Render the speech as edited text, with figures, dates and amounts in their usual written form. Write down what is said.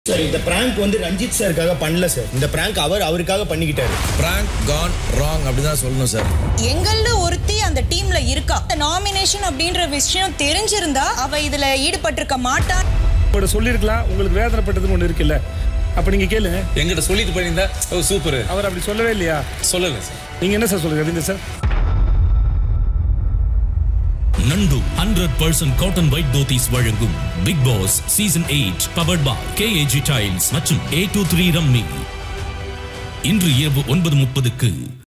Sir இந்த prank வந்து ரஞ்சித் சாருக்காக பண்ணல சார். இந்த பிராங்க் அவருக்காக பண்ணிக்கிட்டாரு. பிராங்க் கான் ராங் அப்படிதான் சொல்லணும் சார். எங்கள்ல ஒருத்தி அந்த டீம்ல இருக்கா. நாமினேஷன் அப்படின்ற விஷயம் தெரிஞ்சிருந்தா அவ இதுல ஈடுபட்டிருக்க மாட்டா. உங்களோட சொல்லிருக்கலாம், உங்களுக்கு வேதனைப்பட்டதுன்னு ஒன்று இருக்குல்ல, அப்ப நீங்க கேளுங்க. எங்கிட்ட சொல்லிட்டு போயிருந்தா சூப்பர். அவர் அப்படி சொல்லவே இல்லையா? சொல்லல சார். நீங்க என்ன சார் சொல்லுங்க ரவீந்திர சார்? நண்டு 100% காட்டன் ஒயிட் தோத்திஸ் வழங்கும் Big Boss season 8 powered by KAG tiles மற்றும் A23 ரம்மி. இன்று இரவு 9:30க்கு